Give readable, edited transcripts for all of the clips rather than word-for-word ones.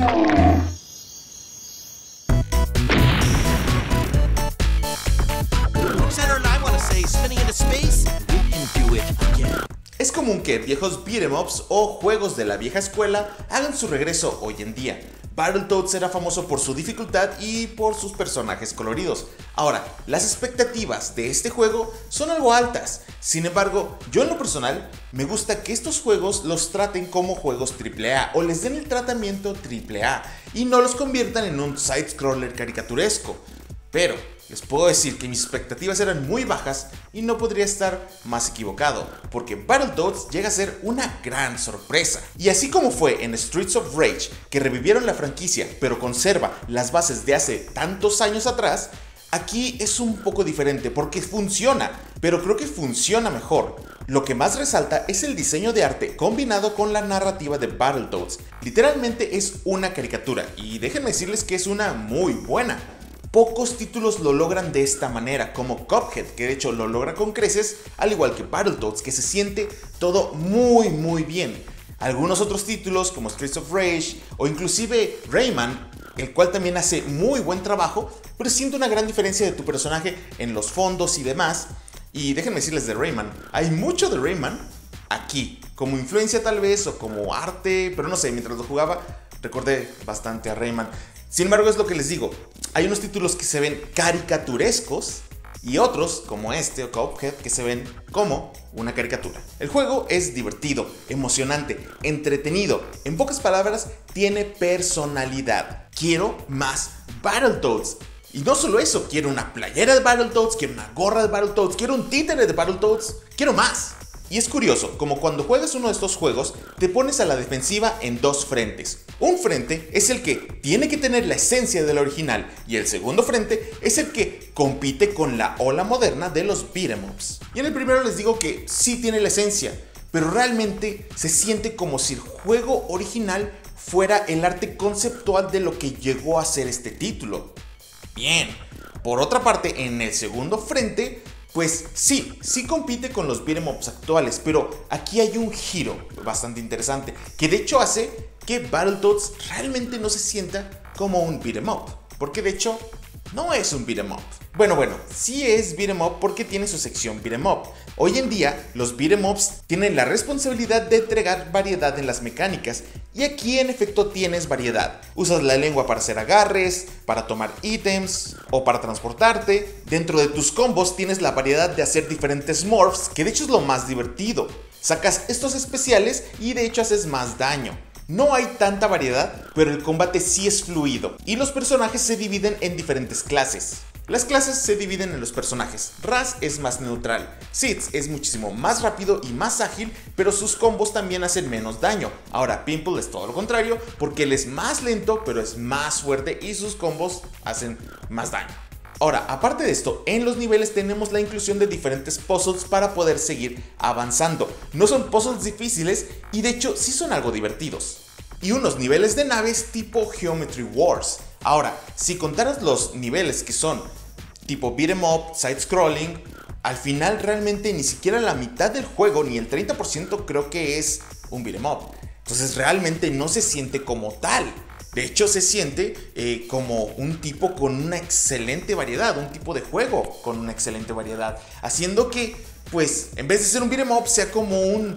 Es común que viejos beat'em ups o juegos de la vieja escuela hagan su regreso hoy en día. Battletoads era famoso por su dificultad y por sus personajes coloridos. Ahora, las expectativas de este juego son algo altas. Sin embargo, yo en lo personal me gusta que estos juegos los traten como juegos AAA o les den el tratamiento AAA y no los conviertan en un side-scroller caricaturesco. Pero les puedo decir que mis expectativas eran muy bajas y no podría estar más equivocado, porque Battletoads llega a ser una gran sorpresa. Y así como fue en Streets of Rage, que revivieron la franquicia pero conserva las bases de hace tantos años atrás, aquí es un poco diferente porque funciona, pero creo que funciona mejor. Lo que más resalta es el diseño de arte combinado con la narrativa de Battletoads. Literalmente es una caricatura y déjenme decirles que es una muy buena. Pocos títulos lo logran de esta manera, como Cuphead, que de hecho lo logra con creces, al igual que Battletoads, que se siente todo muy bien. Algunos otros títulos como Streets of Rage o inclusive Rayman, el cual también hace muy buen trabajo, pero siento una gran diferencia de tu personaje en los fondos y demás. Y déjenme decirles de Rayman, hay mucho de Rayman aquí, como influencia tal vez o como arte, pero no sé, mientras lo jugaba recordé bastante a Rayman. Sin embargo, es lo que les digo, hay unos títulos que se ven caricaturescos y otros, como este o Cuphead, que se ven como una caricatura. El juego es divertido, emocionante, entretenido. En pocas palabras, tiene personalidad. Quiero más Battletoads. Y no solo eso, quiero una playera de Battletoads, quiero una gorra de Battletoads, quiero un títere de Battletoads, quiero más. Y es curioso, como cuando juegas uno de estos juegos, te pones a la defensiva en dos frentes. Un frente es el que tiene que tener la esencia del original y el segundo frente es el que compite con la ola moderna de los beat'em ups. Y en el primero les digo que sí tiene la esencia, pero realmente se siente como si el juego original fuera el arte conceptual de lo que llegó a ser este título. Bien, por otra parte, en el segundo frente, pues sí compite con los beat'em ups actuales, pero aquí hay un giro bastante interesante, que de hecho hace que Battletoads realmente no se sienta como un beat'em up, porque de hecho no es un beat'em up. Bueno, sí es beat'em up porque tiene su sección beat'em up. Hoy en día los beat'em ups tienen la responsabilidad de entregar variedad en las mecánicas y aquí en efecto tienes variedad. Usas la lengua para hacer agarres, para tomar ítems o para transportarte. Dentro de tus combos tienes la variedad de hacer diferentes morphs, que de hecho es lo más divertido. Sacas estos especiales y de hecho haces más daño. No hay tanta variedad, pero el combate sí es fluido y los personajes se dividen en diferentes clases. Las clases se dividen en los personajes. Raz es más neutral, Seeds es muchísimo más rápido y más ágil, pero sus combos también hacen menos daño. Ahora Pimple es todo lo contrario, porque él es más lento pero es más fuerte y sus combos hacen más daño. Ahora, aparte de esto, en los niveles tenemos la inclusión de diferentes puzzles para poder seguir avanzando. No son puzzles difíciles y de hecho sí son algo divertidos. Y unos niveles de naves tipo Geometry Wars. Ahora, si contaras los niveles que son tipo beat'em up, side scrolling, al final realmente ni siquiera la mitad del juego, ni el 30% creo que es un beat'em up. Entonces realmente no se siente como tal. De hecho se siente como un tipo con una excelente variedad, un tipo de juego con una excelente variedad, haciendo que, pues, en vez de ser un beat'em up, sea como un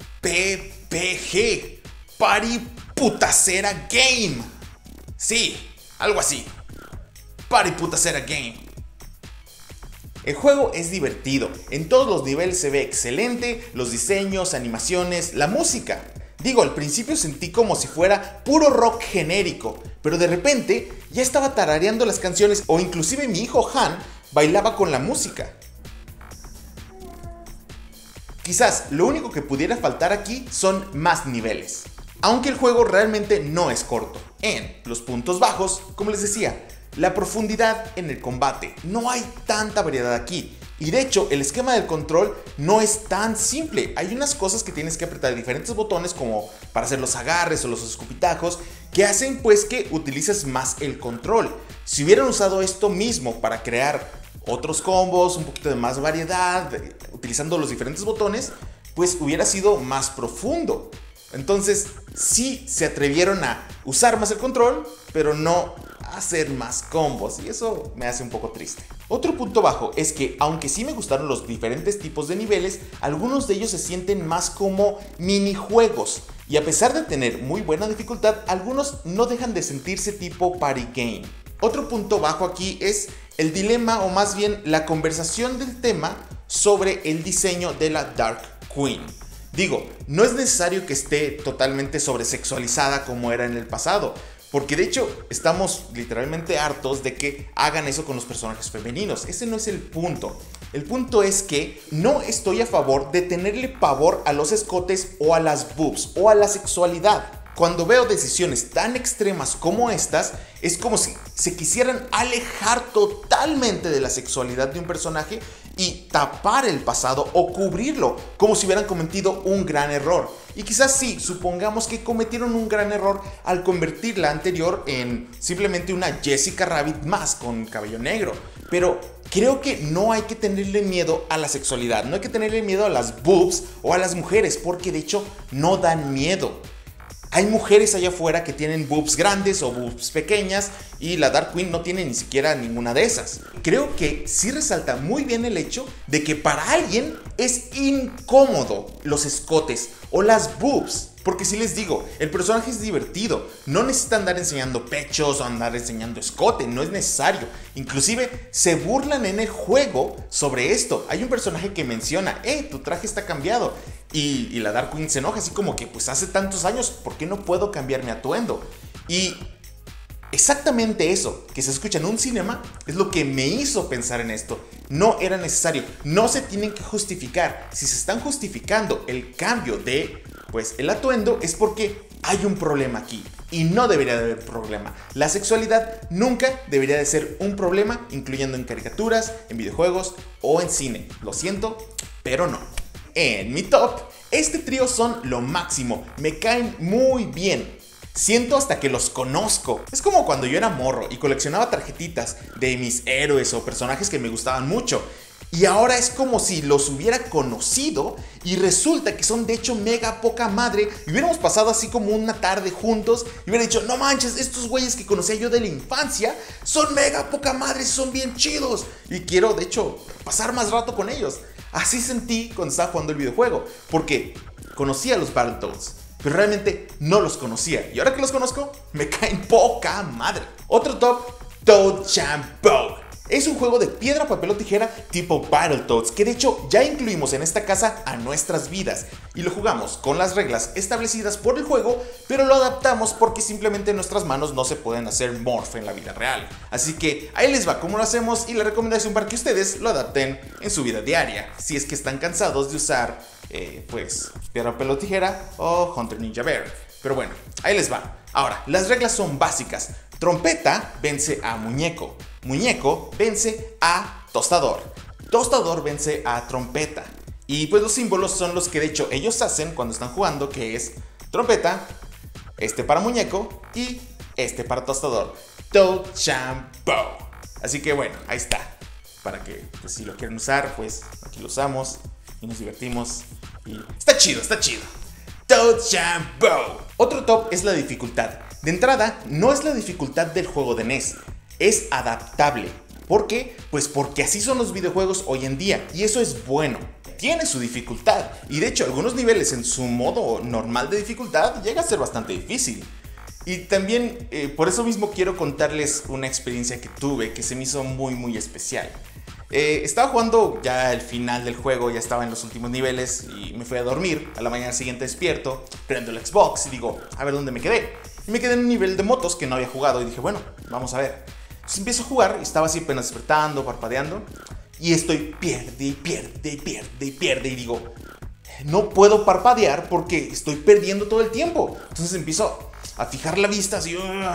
PPG, Party Putacera Game. Sí, algo así. Party Putacera Game. El juego es divertido, en todos los niveles se ve excelente, los diseños, animaciones, la música. Digo, al principio sentí como si fuera puro rock genérico, pero de repente ya estaba tarareando las canciones o inclusive mi hijo Han bailaba con la música. Quizás lo único que pudiera faltar aquí son más niveles, aunque el juego realmente no es corto. En los puntos bajos, como les decía, la profundidad en el combate, no hay tanta variedad aquí. Y de hecho, el esquema del control no es tan simple. Hay unas cosas que tienes que apretar diferentes botones como para hacer los agarres o los escupitajos que hacen pues que utilices más el control. Si hubieran usado esto mismo para crear otros combos, un poquito de más variedad, utilizando los diferentes botones, pues hubiera sido más profundo. Entonces sí se atrevieron a usar más el control, pero no a hacer más combos, y eso me hace un poco triste. Otro punto bajo es que, aunque sí me gustaron los diferentes tipos de niveles, algunos de ellos se sienten más como minijuegos, y a pesar de tener muy buena dificultad, algunos no dejan de sentirse tipo party game. Otro punto bajo aquí es el dilema, o más bien la conversación del tema sobre el diseño de la Dark Queen. Digo, no es necesario que esté totalmente sobresexualizada como era en el pasado, porque de hecho estamos literalmente hartos de que hagan eso con los personajes femeninos. Ese no es el punto. El punto es que no estoy a favor de tenerle pavor a los escotes o a las boobs o a la sexualidad. Cuando veo decisiones tan extremas como estas, es como si se quisieran alejar totalmente de la sexualidad de un personaje y tapar el pasado o cubrirlo, como si hubieran cometido un gran error. Y quizás sí, supongamos que cometieron un gran error al convertir la anterior en simplemente una Jessica Rabbit más con cabello negro. Pero creo que no hay que tenerle miedo a la sexualidad, no hay que tenerle miedo a las boobs o a las mujeres, porque de hecho no dan miedo. Hay mujeres allá afuera que tienen boobs grandes o boobs pequeñas, y la Dark Queen no tiene ni siquiera ninguna de esas. Creo que sí resalta muy bien el hecho de que para alguien es incómodo los escotes o las boobs. Porque si les digo, el personaje es divertido, no necesita andar enseñando pechos o andar enseñando escote, no es necesario. Inclusive se burlan en el juego sobre esto. Hay un personaje que menciona, tu traje está cambiado. Y la Dark Queen se enoja así como que, pues hace tantos años, ¿por qué no puedo cambiar mi atuendo? Y exactamente eso que se escucha en un cinema es lo que me hizo pensar en esto. No era necesario, no se tienen que justificar. Si se están justificando el cambio de, pues, el atuendo, es porque hay un problema aquí. Y no debería de haber problema. La sexualidad nunca debería de ser un problema, incluyendo en caricaturas, en videojuegos o en cine. Lo siento, pero no. En mi top, este trío son lo máximo. Me caen muy bien. Siento hasta que los conozco. Es como cuando yo era morro y coleccionaba tarjetitas de mis héroes o personajes que me gustaban mucho. Y ahora es como si los hubiera conocido y resulta que son de hecho mega poca madre. Y hubiéramos pasado así como una tarde juntos y hubiera dicho, no manches, estos güeyes que conocía yo de la infancia son mega poca madre, son bien chidos. Y quiero de hecho pasar más rato con ellos. Así sentí cuando estaba jugando el videojuego, porque conocía a los Battletoads, pero realmente no los conocía. Y ahora que los conozco, me caen poca madre. Otro top, Toad Jam Bow. Es un juego de piedra, papel o tijera tipo Battletoads, que de hecho ya incluimos en esta casa a nuestras vidas. Y lo jugamos con las reglas establecidas por el juego, pero lo adaptamos porque simplemente nuestras manos no se pueden hacer morph en la vida real. Así que ahí les va cómo lo hacemos y la recomendación para que ustedes lo adapten en su vida diaria, si es que están cansados de usar, pues, piedra, papel o tijera o Hunter Ninja Bear. Pero bueno, ahí les va. Ahora, las reglas son básicas. Trompeta vence a muñeco. Muñeco vence a tostador. Tostador vence a trompeta. Y pues los símbolos son los que de hecho ellos hacen cuando están jugando, que es trompeta, este para muñeco y este para tostador. Toad Jam Bow. Así que bueno, ahí está. Para que pues, si lo quieren usar, pues aquí lo usamos y nos divertimos. Y está chido, está chido. Toad Jam Bow. Otro top es la dificultad. De entrada, no es la dificultad del juego de NES, es adaptable. ¿Por qué? Pues porque así son los videojuegos hoy en día, y eso es bueno. Tiene su dificultad, y de hecho algunos niveles en su modo normal de dificultad llega a ser bastante difícil. Y también por eso mismo quiero contarles una experiencia que tuve que se me hizo muy especial. Estaba jugando ya el final del juego, ya estaba en los últimos niveles y me fui a dormir. A la mañana siguiente despierto, prendo el Xbox y digo, a ver dónde me quedé. Y me quedé en un nivel de motos que no había jugado y dije, bueno, vamos a ver. Entonces empiezo a jugar y estaba así apenas despertando, parpadeando. Y estoy pierde y digo, no puedo parpadear porque estoy perdiendo todo el tiempo. Entonces empiezo a fijar la vista así,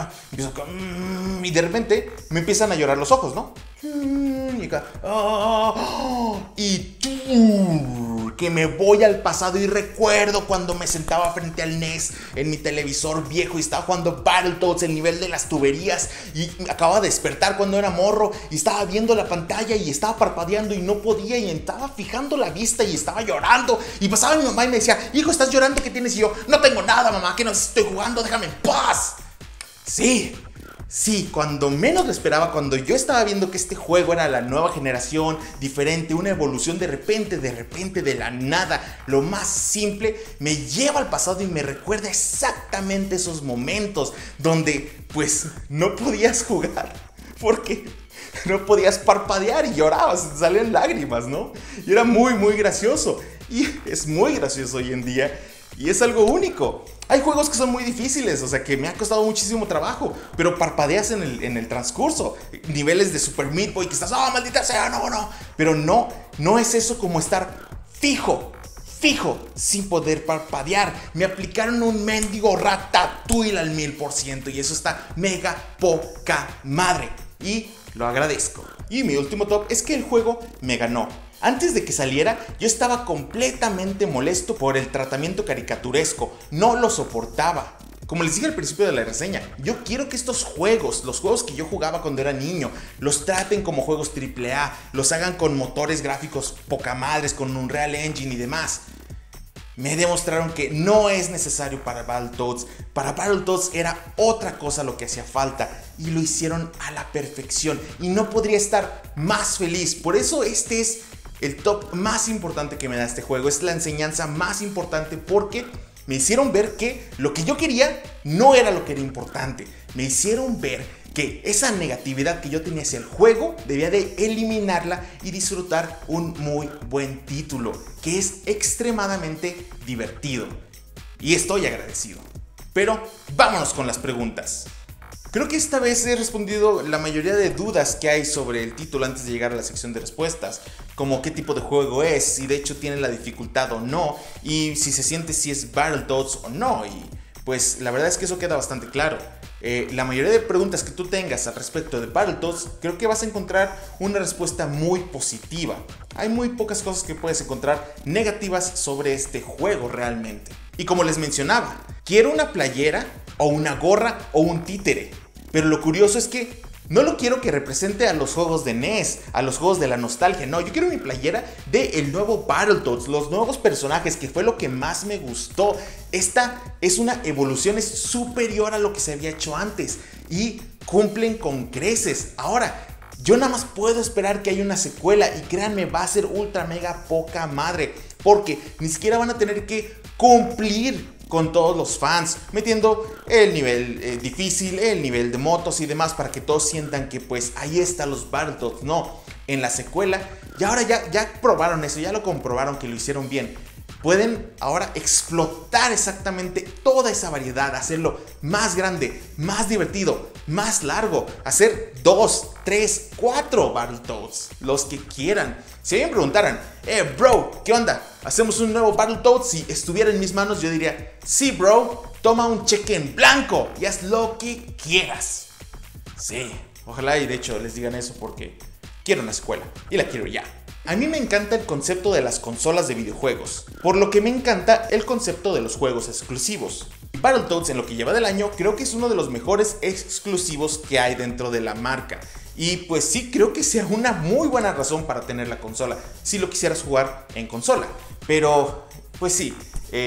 y de repente me empiezan a llorar los ojos, ¿no? Y acá, que me voy al pasado y recuerdo cuando me sentaba frente al NES en mi televisor viejo y estaba jugando Battletoads, el nivel de las tuberías, y acababa de despertar cuando era morro y estaba viendo la pantalla y estaba parpadeando y no podía y estaba fijando la vista y estaba llorando y pasaba mi mamá y me decía: hijo, ¿estás llorando? ¿Qué tienes? Y yo: no tengo nada, mamá, que no estoy jugando, déjame en paz. Sí, cuando menos lo esperaba, cuando yo estaba viendo que este juego era la nueva generación, diferente, una evolución de repente, de la nada, lo más simple, me lleva al pasado y me recuerda exactamente esos momentos donde pues no podías jugar porque no podías parpadear y llorabas, salían lágrimas, ¿no? Y era muy gracioso, y es muy gracioso hoy en día y es algo único. Hay juegos que son muy difíciles, o sea, que me ha costado muchísimo trabajo, pero parpadeas en el transcurso. Niveles de Super Meat Boy que estás: ¡oh, maldita sea! No. Pero no es eso como estar fijo, sin poder parpadear. Me aplicaron un mendigo Ratatouille al 1000% y eso está mega poca madre. Y lo agradezco. Y mi último top es que el juego me ganó. Antes de que saliera, yo estaba completamente molesto por el tratamiento caricaturesco. No lo soportaba. Como les dije al principio de la reseña, yo quiero que estos juegos, los juegos que yo jugaba cuando era niño, los traten como juegos AAA, los hagan con motores gráficos poca madres, con Unreal Engine y demás. Me demostraron que no es necesario para Battletoads. Para Battletoads era otra cosa lo que hacía falta y lo hicieron a la perfección y no podría estar más feliz. Por eso este es el top más importante que me da este juego. Es la enseñanza más importante porque me hicieron ver que lo que yo quería no era lo que era importante. Me hicieron ver que esa negatividad que yo tenía hacia el juego debía de eliminarla y disfrutar un muy buen título que es extremadamente divertido. Y estoy agradecido. Pero vámonos con las preguntas. Creo que esta vez he respondido la mayoría de dudas que hay sobre el título antes de llegar a la sección de respuestas, como qué tipo de juego es, si de hecho tiene la dificultad o no, y si se siente si es Battletoads o no, y pues la verdad es que eso queda bastante claro. La mayoría de preguntas que tú tengas al respecto de Battletoads, creo que vas a encontrar una respuesta muy positiva. Hay muy pocas cosas que puedes encontrar negativas sobre este juego realmente. Y como les mencionaba, quiero una playera o una gorra o un títere. Pero lo curioso es que no lo quiero que represente a los juegos de NES, a los juegos de la nostalgia. No, yo quiero mi playera del nuevo Battletoads, los nuevos personajes, que fue lo que más me gustó. Esta es una evolución, es superior a lo que se había hecho antes y cumplen con creces. Ahora, yo nada más puedo esperar que haya una secuela y créanme, va a ser ultra mega poca madre, porque ni siquiera van a tener que cumplir con todos los fans, metiendo el nivel difícil, el nivel de motos y demás, para que todos sientan que pues ahí están los Battletoads. No, en la secuela, y ahora ya probaron eso, ya lo comprobaron que lo hicieron bien. Pueden ahora explotar exactamente toda esa variedad, hacerlo más grande, más divertido, más largo, hacer 2, 3, 4 Battletoads, los que quieran. Si me preguntaran: bro, ¿qué onda? ¿Hacemos un nuevo Battletoads? Si estuviera en mis manos yo diría: sí, bro, toma un cheque en blanco y haz lo que quieras. Sí, ojalá y de hecho les digan eso porque quiero una secuela y la quiero ya. A mí me encanta el concepto de las consolas de videojuegos, por lo que me encanta el concepto de los juegos exclusivos. Battletoads, en lo que lleva del año, creo que es uno de los mejores exclusivos que hay dentro de la marca. Y pues sí, creo que sea una muy buena razón para tener la consola, si lo quisieras jugar en consola. Pero, pues sí,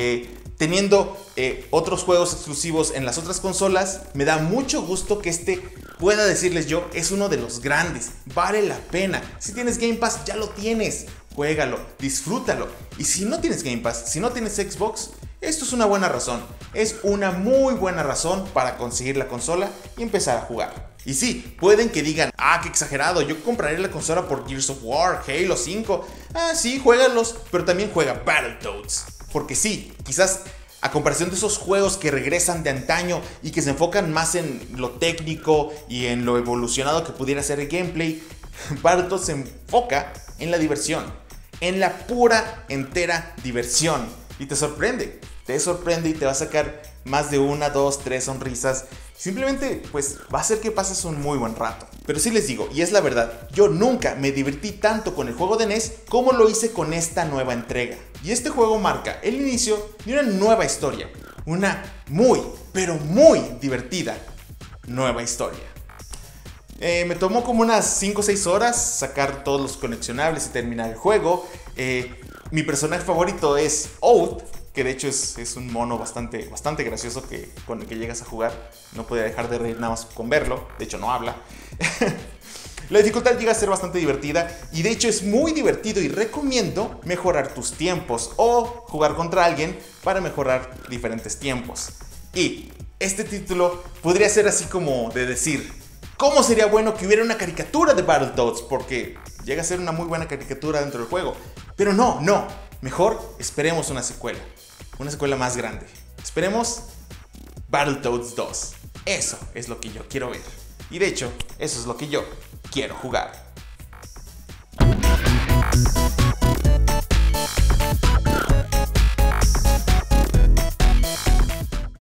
teniendo otros juegos exclusivos en las otras consolas, me da mucho gusto que este pueda decirles yo, es uno de los grandes, vale la pena. Si tienes Game Pass, ya lo tienes, juégalo, disfrútalo. Y si no tienes Game Pass, si no tienes Xbox, esto es una buena razón, es una muy buena razón para conseguir la consola y empezar a jugar. Y sí, pueden que digan: ah, qué exagerado, yo compraré la consola por Gears of War, Halo 5. Ah, sí, juégalos, pero también juega Battletoads. Porque sí, quizás a comparación de esos juegos que regresan de antaño y que se enfocan más en lo técnico y en lo evolucionado que pudiera ser el gameplay, Battletoads se enfoca en la diversión, en la pura, entera diversión. Y te sorprende y te va a sacar más de 1, 2, 3 sonrisas Simplemente, pues, va a hacer que pases un muy buen rato. Pero sí les digo, y es la verdad, yo nunca me divertí tanto con el juego de NES como lo hice con esta nueva entrega. Y este juego marca el inicio de una nueva historia. Una muy, pero muy divertida nueva historia. Me tomó como unas 5 o 6 horas sacar todos los coleccionables y terminar el juego. Mi personaje favorito es Oath, que de hecho es un mono bastante gracioso con el que llegas a jugar. No podía dejar de reír nada más con verlo, de hecho no habla. La dificultad llega a ser bastante divertida y de hecho es muy divertido y recomiendo mejorar tus tiempos o jugar contra alguien para mejorar diferentes tiempos. Y este título podría ser así como de decir, ¿cómo sería bueno que hubiera una caricatura de Battletoads? Porque llega a ser una muy buena caricatura dentro del juego. Pero no, mejor esperemos una secuela más grande. Esperemos Battletoads 2. Eso es lo que yo quiero ver. Y de hecho, eso es lo que yo quiero jugar.